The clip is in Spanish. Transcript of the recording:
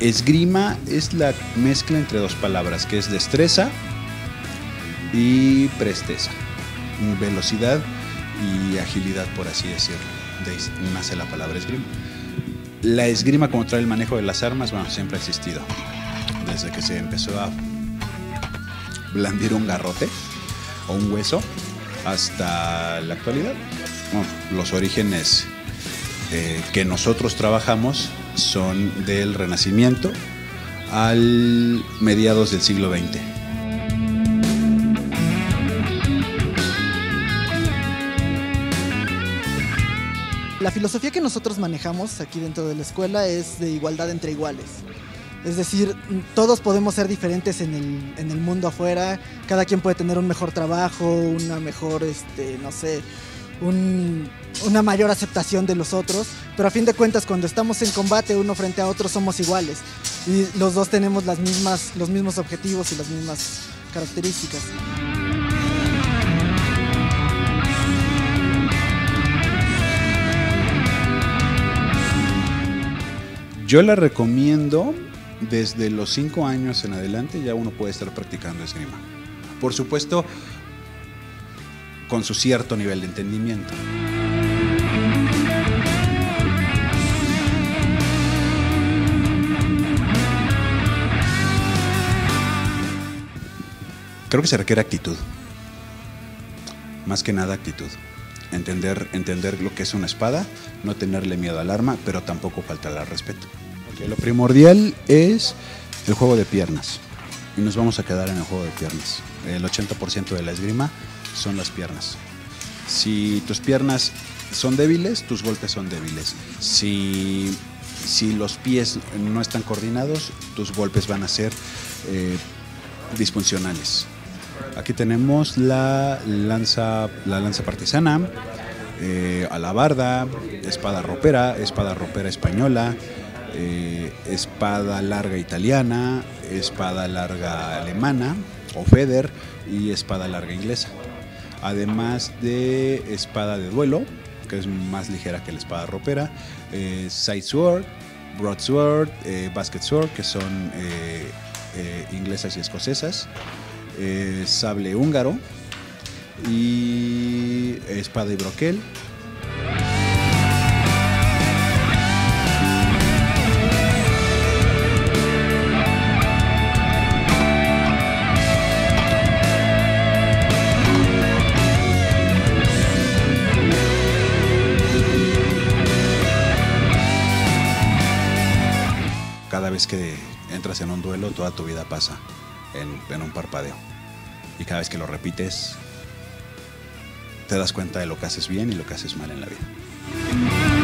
Esgrima es la mezcla entre dos palabras, que es destreza y presteza, velocidad y agilidad, por así decirlo. De ahí nace la palabra esgrima. La esgrima, como trae el manejo de las armas, bueno, siempre ha existido. Desde que se empezó a blandir un garrote o un hueso hasta la actualidad. Bueno, los orígenes que nosotros trabajamos son del Renacimiento al mediados del siglo XX. La filosofía que nosotros manejamos aquí dentro de la escuela es de igualdad entre iguales. Es decir, todos podemos ser diferentes en el mundo afuera, cada quien puede tener un mejor trabajo, una mejor, no sé, una mayor aceptación de los otros, pero a fin de cuentas cuando estamos en combate uno frente a otro somos iguales y los dos tenemos los mismos objetivos y las mismas características. Yo la recomiendo desde los 5 años en adelante, ya uno puede estar practicando esgrima. Por supuesto, con su cierto nivel de entendimiento. Creo que se requiere actitud. Más que nada actitud. Entender lo que es una espada, no tenerle miedo al arma, pero tampoco faltarle al respeto. Okay, lo primordial es el juego de piernas. Y nos vamos a quedar en el juego de piernas. El 80% de la esgrima son las piernas. Si tus piernas son débiles, tus golpes son débiles. Si los pies no están coordinados, tus golpes van a ser disfuncionales. Aquí tenemos la lanza partisana, alabarda, espada ropera española, espada larga italiana, espada larga alemana o Feder y espada larga inglesa. Además de espada de duelo, que es más ligera que la espada ropera, side sword, broadsword, basket sword, que son inglesas y escocesas, sable húngaro y espada y broquel. Cada vez que entras en un duelo, toda tu vida pasa en un parpadeo. Y cada vez que lo repites, te das cuenta de lo que haces bien y lo que haces mal en la vida.